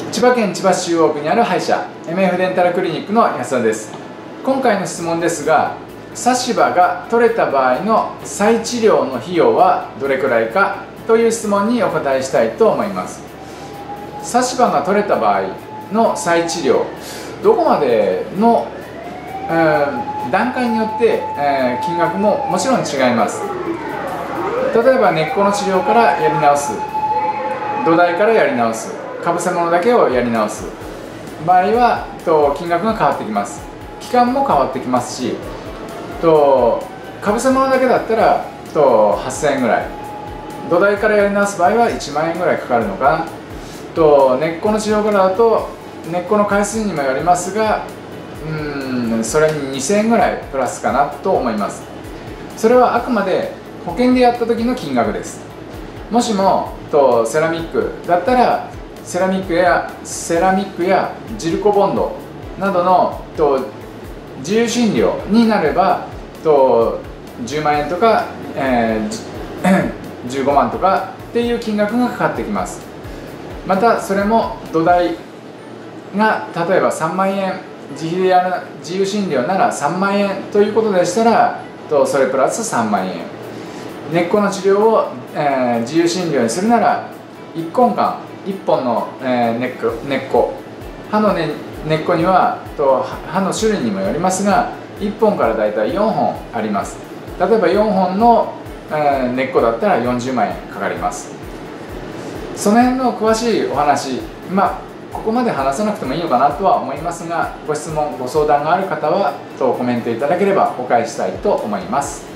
千葉県千葉市中央区にある歯医者 MF デンタルクリニックの安田です。今回の質問ですが、差し歯が取れた場合の再治療の費用はどれくらいかという質問にお答えしたいと思います。差し歯が取れた場合の再治療、どこまでの、段階によって、金額ももちろん違います。例えば根っこの治療からやり直す、土台からやり直す、かぶせ物だけをやり直す場合は金額が変わってきます。期間も変わってきますし、かぶせ物だけだったら8000円ぐらい、土台からやり直す場合は1万円ぐらいかかるのかな根っこの治療からだと根っこの回数にもよりますが、それに2000円ぐらいプラスかなと思います。それはあくまで保険でやった時の金額です。もしもセラミックだったらセラミックやジルコボンドなどの自由診療になれば10万円とか、15万とかっていう金額がかかってきます。またそれも土台が例えば3万円、自費でやる自由診療なら3万円ということでしたらそれプラス3万円、根っこの治療を、自由診療にするなら1根間1本の、根っこ歯の、根っこには歯の種類にもよりますが1本からだいたい4本あります。例えば4本の、根っこだったら40万円かかります。その辺の詳しいお話、ここまで話さなくてもいいのかなとは思いますが、ご質問ご相談がある方はコメントいただければお返ししたいと思います。